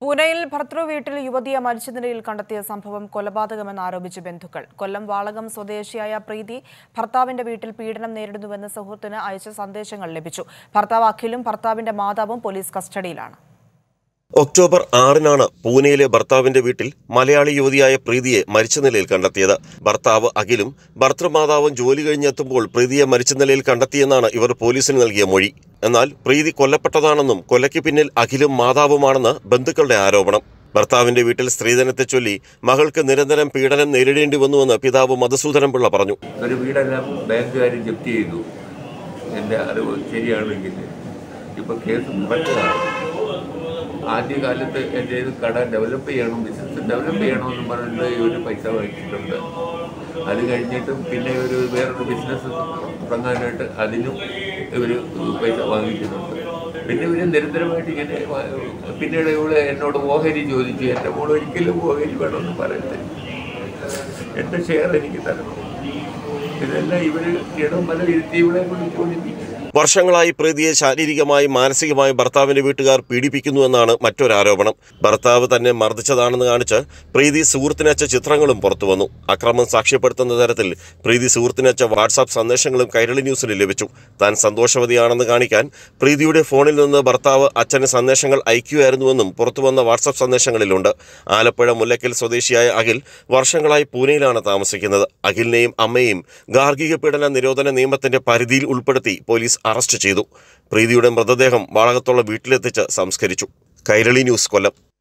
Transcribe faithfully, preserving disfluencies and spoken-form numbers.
പൂനെയിൽ ഭർത്തൃ വീട്ടിൽ യുവതിയെ മരിച്ച നിലയിൽ കണ്ടെത്തിയ സംഭവം കൊലപാതകമെന്ന് ആരോപിച്ച് ബന്ധുക്കൾ. കൊല്ലം വാളകം സ്വദേശിയായ പ്രീതി ഭർത്താവിന്റെ വീട്ടിൽ പീഡനം നേരിടുന്നുവെന്ന് സുഹൃത്തിന് അയച്ച സന്ദേശങ്ങൾ ലഭിച്ചു. ഭർത്താവ് അഖിലും ഭർത്താവിന്റെ മാതാവും പോലീസ് കസ്റ്റഡിയിലാണ്. ഒക്ടോബർ ആറിനാണ് പൂനെയിലെ ഭർത്താവിന്റെ വീട്ടിൽ മലയാളി യുവതിയായ പ്രീതിയെ മരിച്ച നിലയിൽ കണ്ടെത്തിയത്. ഭർത്താവ് അഖിലും ഭർത്തൃമാതാവും ജോലി കഴിഞ്ഞെത്തുമ്പോൾ പ്രീതിയെ മരിച്ച നിലയിൽ കണ്ടെത്തിയെന്നാണ് ഇവർ പോലീസിന് നൽകിയ മൊഴി. എന്നാൽ പ്രീതി കൊല്ലപ്പെട്ടതാണെന്നും കൊലയ്ക്ക് പിന്നിൽ അഖിലും മാതാവുമാണെന്ന് ബന്ധുക്കളുടെ ആരോപണം. ഭർത്താവിന്റെ വീട്ടിൽ സ്ത്രീധനത്തെ ചൊല്ലി മകൾക്ക് നിരന്തരം പീഡനം നേരിടേണ്ടി വന്നുവെന്ന് പിതാവ് മധുസൂദനൻ പിള്ള പറഞ്ഞു. ഒരു വീടെല്ലാം ബാങ്കുകാർ ജപ്തി ചെയ്തു. എൻ്റെ അറിവ് ശരിയാണെങ്കിൽ ഇപ്പൊ കേസ് നടക്കുകയാണ്. ആദ്യകാലത്ത് എൻ്റെ കട ഡെവലപ്പ് ചെയ്യണം, ബിസിനസ് ഡെവലപ്പ് ചെയ്യണമെന്ന് പറഞ്ഞിട്ട് ഇവർ പൈസ വാങ്ങിച്ചിട്ടുണ്ട്. അത് കഴിഞ്ഞിട്ടും പിന്നെ ഒരു വേറൊരു ബിസിനസ് തുടങ്ങാനായിട്ട് അതിനും ഇവർ പൈസ വാങ്ങിച്ചിട്ടുണ്ട്. പിന്നെ ഇവർ നിരന്തരമായിട്ട് ഇങ്ങനെ പിന്നീട് ഇവള് എന്നോട് ഓഹരി ചോദിച്ചു. എൻ്റെ മോൾ ഒരിക്കലും ഓഹരി വേണമെന്ന് പറയട്ടെ, എൻ്റെ ഷെയർ എനിക്ക് തരണം. ഇതെല്ലാം ഇവർ ഇടം പല ഇരുത്തി ഇവളെ കൊണ്ട് ചോദിപ്പിക്കും. വർഷങ്ങളായി പ്രീതിയെ ശാരീരികമായും മാനസികമായും ഭർത്താവിന്റെ വീട്ടുകാർ പീഡിപ്പിക്കുന്നുവെന്നാണ് മറ്റൊരാരോപണം. ഭർത്താവ് തന്നെ മർദ്ദിച്ചതാണെന്ന് കാണിച്ച് പ്രീതി സുഹൃത്തിനയച്ച ചിത്രങ്ങളും പുറത്തുവന്നു. അക്രമം സാക്ഷ്യപ്പെടുത്തുന്ന തരത്തിൽ പ്രീതി സുഹൃത്തിനയച്ച വാട്സാപ്പ് സന്ദേശങ്ങളും കൈരളി ന്യൂസിന് ലഭിച്ചു. താൻ സന്തോഷവതിയാണെന്ന് കാണിക്കാൻ പ്രീതിയുടെ ഫോണിൽ നിന്ന് ഭർത്താവ് അച്ഛന് സന്ദേശങ്ങൾ അയക്കുകയായിരുന്നുവെന്നും പുറത്തുവന്ന വാട്സാപ്പ് സന്ദേശങ്ങളിലുണ്ട്. ആലപ്പുഴ മുല്ലക്കൽ സ്വദേശിയായ അഖിൽ വർഷങ്ങളായി പൂനെയിലാണ് താമസിക്കുന്നത്. അഖിലിനെയും അമ്മയെയും ഗാർഹിക പീഡന നിരോധന നിയമത്തിന്റെ പരിധിയിൽ ഉൾപ്പെടുത്തി പോലീസ് അറസ്റ്റ് ചെയ്തു. പ്രീതിയുടെ മൃതദേഹം വാളകത്തുള്ള വീട്ടിലെത്തിച്ച് സംസ്കരിച്ചു. കൈരളി ന്യൂസ്, കൊല്ലം.